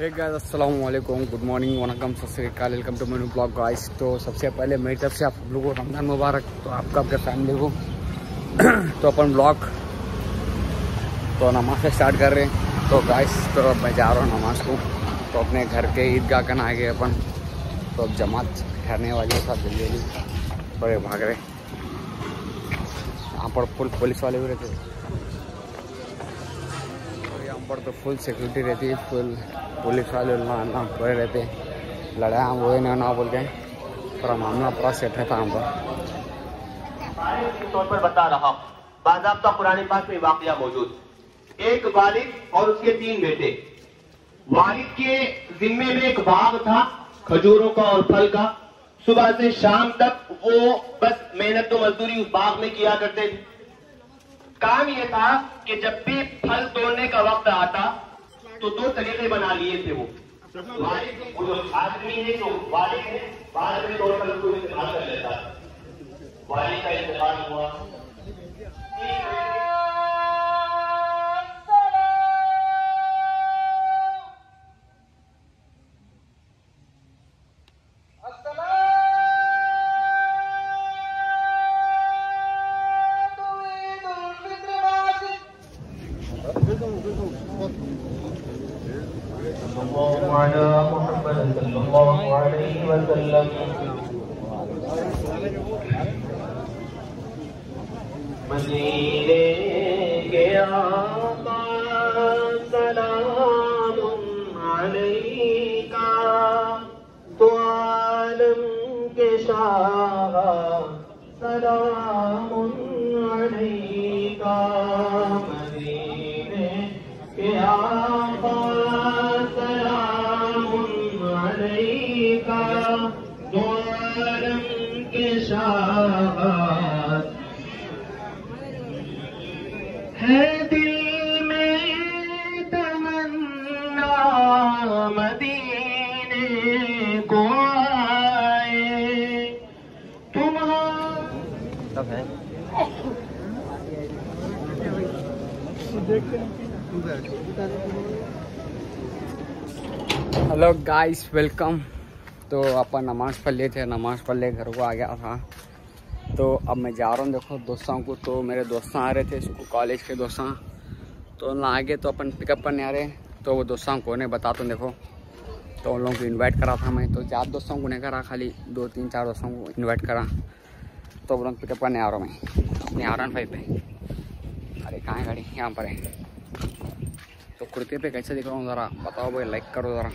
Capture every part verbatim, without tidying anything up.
Hey guys अस्सलाम वालेकुम, good morning, vanakkam, सत श्री अकाल, welcome to my new blog guys. तो सबसे पहले मेरी तरफ से आप लोगों को रमज़ान मुबारक। तो आपका अपने फैमिली को तो अपन ब्लॉग तो नमाज से स्टार्ट कर रहे हैं। तो गाइस तो अब मैं जा रहा हूँ नमाज को। तो अपने घर के ईदगाह का आ गए अपन। तो अब जमात ठहरने वाली है, सब जल्दी जल्दी बड़े भाग रहे। यहाँ पर फुल पुलिस वाले भी रहते हैं और यहाँ पर तो फुल सिक्योरिटी रहती है, फुल पुलिस वाले ना पूरे रहते हैं। लड़ाई हम वो ना ना बोल के पूरा मामला पूरा सेट रहता हम पर। तौर पर बता रहा हूँ, बाज़ाब्ता कुरान पाक में वाक़या मौजूद। एक वालिद और उसके तीन बेटे। वालिद के जिम्मे में एक बाग था खजूरों का और फल का। सुबह से शाम तक वो बस मेहनत और मजदूरी उस बाग में किया करते थे। काम ये था कि जब भी फल तोड़ने का वक्त आता तो दो तरीके बना लिए थे वो। वालिद वो जो आदमी है जो वालिद है, बाद में तौर पर उसको इस्तेमाल कर लेता। वालिद का इस्तेमाल हुआ। मदीने के आका सलामुन अलैका, तो आलम के शाह सलामुन अलैका। मदीने के आका सलामुन अलैका, तो आलम के शाह है। दिल में तमन्ना मदीने को आए तुम्हारा। Hello guys, welcome. तो अपन नमाज पढ़ लिए थे, नमाज पढ़ ले घर को आ गया था। तो अब मैं जा रहा हूँ देखो दोस्तों को। तो मेरे दोस्त आ रहे थे, स्कूल कॉलेज के दोस्त। तो ना आगे तो अपन पिकअप करने आ रहे हैं। तो वो दोस्तों को ने बताता हूँ देखो। तो उन लोगों को इनवाइट करा था मैं। तो ज़्यादा दोस्तों को नहीं करा, खाली दो तीन चार दोस्तों को इनवाइट करा। तो वो लोग पिकअप करने आ रहा हूँ मैं अपने आर वन फाइव पे। अरे कहाँ है गाड़ी? यहाँ पर है। तो कुर्ते पे कैसे दिख रहा हूँ ज़रा बताओ भाई, लाइक करो ज़रा।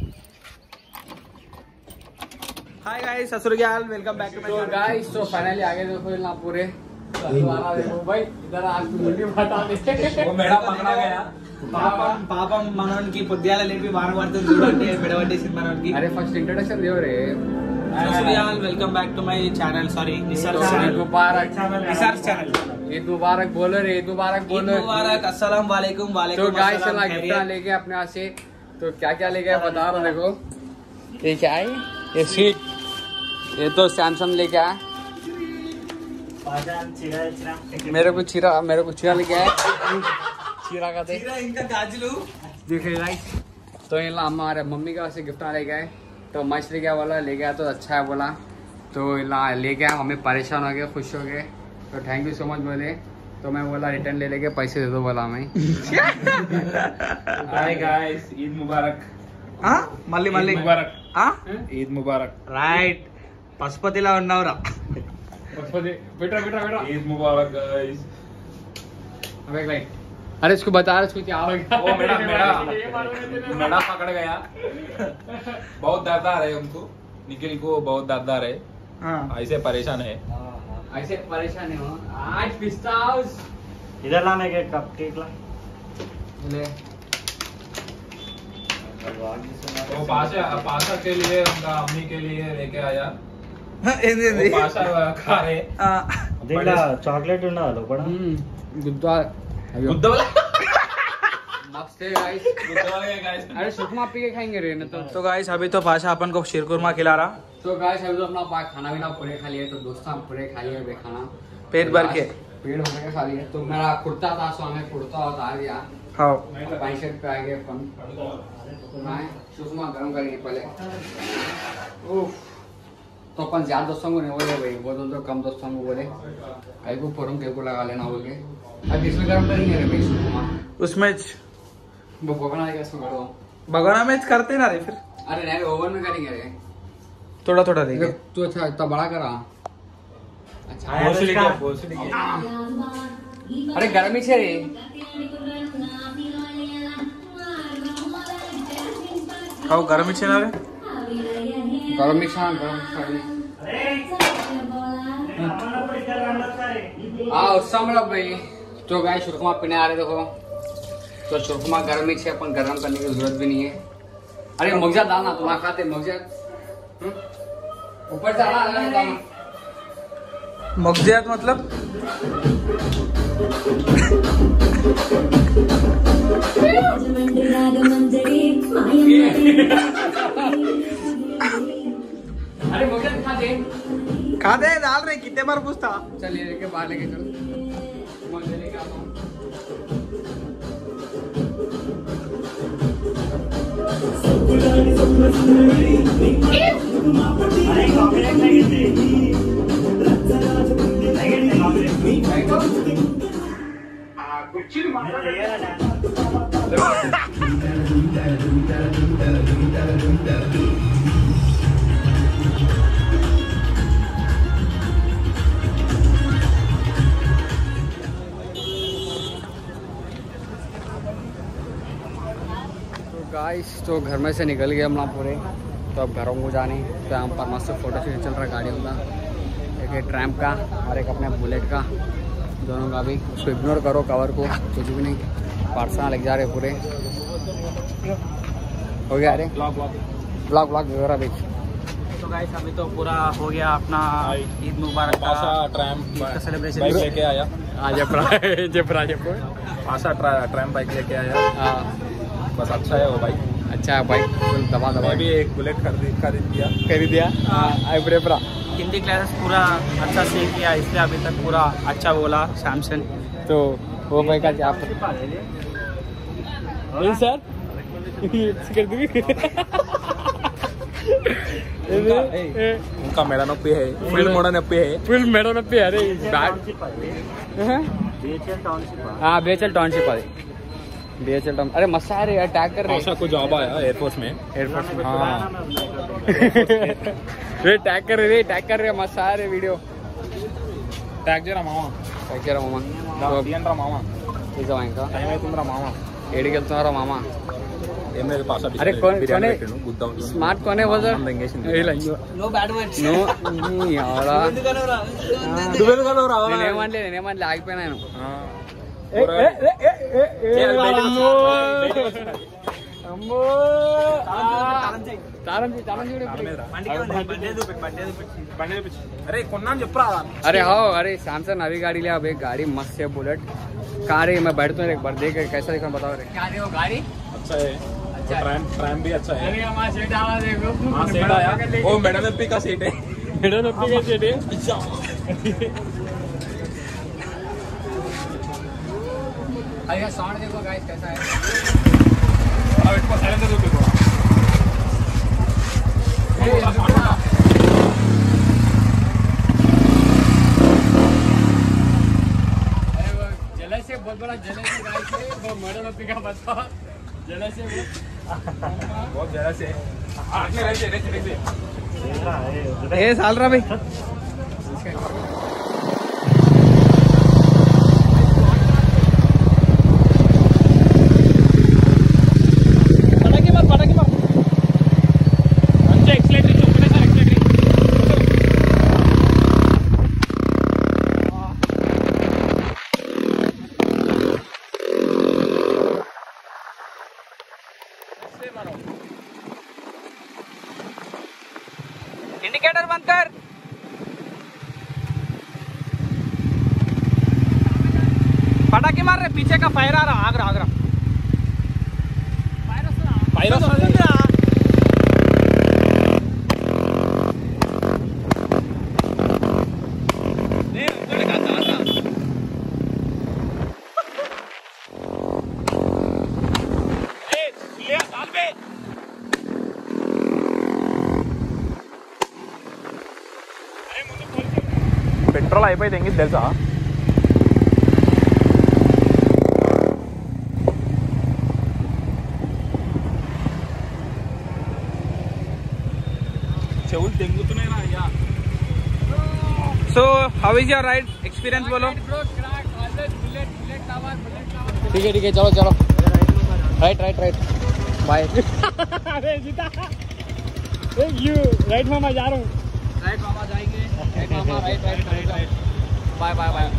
हाय गाइस, ससुरगाल, वेलकम बैक टू माय तो गाइस तो फाइनली आगे देखो ना पूरे दोबारा देखो भाई इधर आज मुंडी फटा दे वो मेड़ा पकड़ा गया। पापम पापम మనోనికి పొద్దుయాల లేపి వాన పడుతుంది చూడండి, మెడవట్టేసింది మనోనికి। अरे फर्स्ट इंट्रोडक्शन देओ रे। ससुरगाल, welcome back to my channel, sorry Nisar channel, Mubarak Nisar channel. Eid मुबारक बोलो रे, ईद मुबारक बोलो। ईद मुबारक, अस्सलाम वालेकुम। वालेकुम तो गाइस अस्सलाम। चला गिफ्ट लेके अपने यहाँ से। तो क्या क्या लेके आए बता रहा देखो। ये क्या है? ये सीट, ये तो सैमसंग लेके आया। मेरे को चीरा मेरे को चीरा लेके आया। चीरा का चीरा इनका गाजलू देखे गाइस। तो ये हमारे मम्मी का से गिफ्ट लेके आए। तो मस्त लेके आया बोला, ले गया तो अच्छा है बोला। तो ला ले गया, हमें परेशान हो गए, खुश हो गए। तो थैंक यू सो मच बोले। तो मैं बोला रिटर्न ले लेके पैसे दे दो बोला मैं। हाय गाइस, ईद मुबारक। हाँ मल्ली मल्ली मुबारक। हाँ ईद मुबारक। రైట్ పశుపతిలా ఉన్నావురా। बेटा बेटा बेटा ईद मुबारक गाइस। अबे भाई, अरे इसको बता रहा इसको क्या हो गया? वो मेरा मेरा मेरा पकड़ गया। बहुत दर्दार है उनको, निखिल को बहुत दर्दार है। हाँ ऐसे परेशान है। ऐसे परेशान हो आज पिस्ता हाउस इधर लाने के कप केक ला। ले वो पाशा पाशा के लिए, उनका अम्मी के लिए लेके आया। ఏంది ఏంది? वो पाशा खा रहे। ఆ, దీంట్లో చాక్లెట్ ఉండదు లోపల. गुद्दा गुद्दा वाला मस्त है गाइस। गुद्दा वाला है गाइस। अरे सुखमा पी के खाएंगे रे न तो। तो गाइस अभी तो पाशा अपन को शीरकुरमा खिला रहा। तो गाइस अभी तो अपना पा- खाना भी ना पूरे खा लिए। तो दोस्तों हम पूरे खा लिए खाना पेट भर के। पेट भर के खा लिए। तो मेरा कुर्ता था, सो हमें कुर्ता उतार दिया। हाँ पैंसठ पे आ गए अपन। सुषमा गर्म करेंगे पहले। उफ, तो अपन ज्यादा दोस्तों को नहीं बोले भाई, वो दोस्तों कम दोस्तों को बोले कहीं को फोरम कहीं को लगा लेना बोल के। अब इसमें गर्म करेंगे रे भाई सुषमा। उसमें वो भगवान आएगा इसमें करो। भगवाना में करते ना रे फिर। अरे नहीं ओवन में करेंगे रे। थोड़ा थोड़ा देंगे। तू अच्छा इतना बड़ा करा। अच्छा अरे गर्मी से रे। खाओ गर्मी छे ना रे। गर्मी छा गर्म हाँ उससे भाई। तो गाय सुरखमा पीने आ रहे देखो, तो सुरखमा गर्मी से अपन गर्म करने की जरूरत भी नहीं है। अरे मगजा डालना तुम्हारा खाते मगजा ऊपर से डालना। मगजियात मतलब अरे मगजा खा दे खा दे डाल रहे कितने बार पूछता। चल ये लेके बाहर लेके चल। मगजा लेके आता हूँ। गाइस तो घर में से निकल गए हम लोग पूरे, तो अब घरों को जाने। तो यहाँ पर मस्त फोटो शूट चल रहा है गाड़ियों का, एक ट्रैम्प का और एक अपने बुलेट का, दोनों का भी। उसको इग्नोर करो कवर को, कुछ भी नहीं पार्सा लग जा रहे पूरे। हो गया अरे ब्लॉग ब्लॉग ब्लॉग वगैरह भी। तो गाइस अभी तो पूरा हो गया अपना ईद मुबारक का ट्रैम्प सेलिब्रेशन लेके आया आज जयपुर जयपुर पासा ट्रैम्प बाइक लेके आया। हाँ बस अच्छा है वो बाइक, अच्छा है बाइक दबा दबा। मैं भी एक बुलेट खरीद खरीद दिया खरीद दिया। पूरा हिंदी क्लासेस पूरा अच्छा सीख किया, इसलिए अभी तक पूरा अच्छा बोला सैमसंग। तो वो भाई का क्या सर उनका मेरा नप्पी है, फुल मोड़ा नप्पी है, फुल मेडो नप्पी है। अरे हाँ बेचल टाउनशिप है, बेचल टाउन। अरे मस्त है रे यार, टैग कर रहे ऐसा कुछ जॉब आया एयरफोर्स में। एयरफोर्स में हाँ रे टैग कर रहे टैग कर रहे मस्त है रे वीडियो। टैग जरा मामा टैग जरा मामा रा मामा ठीक है ఇంకా టైం అవుతుందిరా మామ ఏడికి వెళ్తున్నారా మామ? ఏం లేదు పాసా అరే కొనే గుద్దా ఉంటుంది స్మార్ట్ కొనే బజార్ नो बैड वर्ड्स నో యారా दुबेलुगानो रावा నేనేమనలే నేనేమనలే ఆగిపోయినా నేను। అమ్మో తారం తారం చూడు अरे కొన్నా చెప్పరా। अरे हाँ अरे सैमसंग नवी गाड़ी ले, अब एक गाड़ी मस्त है बुलेट कार है। मैं बैठता हूँ एक बार देख कैसा दिखा बताओ रे। क्या है वो गाड़ी? अच्छा है, ट्रैम ट्रैम भी अच्छा है। अरे हमारा सीट आवा देखो। हाँ सीट आया, वो मेडल नप्पी का सीट है, मेडल नप्पी का सीट है। अरे साउंड देखो गाइस कैसा है। अब इसको साइलेंसर दो देखो। से बहुत बड़ा जलस है गाइस, वो मेडल नप्पी का बताओ जलस है वो बहुत जलस है। आगे रहते रहते रहते ए साल रहा भाई पटाके मार पटाके मार अच्छा एक्सीलेटर चौकने से एक्सीलेटर इंडिकेटर बंद कर। पटाखे मार रहे, पीछे का फायर आ रहा, आग रहा आग रहा फायर పెట్రోల్ అయిపోయి తెంగి తెలుసా. చెవులు తెంగుతున్నాయి నా అయ్యా. So how is your ride experience बोलो. ठीक है ठीक है चलो चलो राइट राइट राइट बाय. अरे जीता यू राइट मामा जा रहा हूँ. राइट मामा जाएंगे. राइट मामा right right right bye bye bye.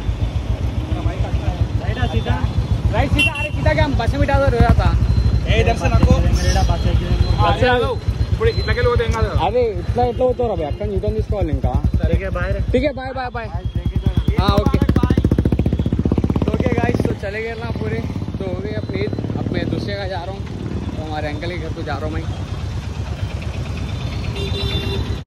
Right సీతా राइट सीधा. अरे सीधा क्या हम बस में बिठा दो रहा था. ఏ దర్శన్ నాకు ఇప్పుడు ఇట్లకెళ్ళి పోతే ఏం కాదు. అదే ఇట్లా ఎట్లా పోతారు అవి అక్కడ యూటర్న్ తీసుకోవాలి ఇంకా. సరిగ్గా బాయ్ రే. ठीक है बाय बाय बाय. हाँ ओके ओके गाइस तो चले गए ना पूरे. तो हो गई अपनी ईद. अब मैं दूसरे का जा रहा हूँ तो हमारे अंकल के घर को जा रहा हूँ मैं.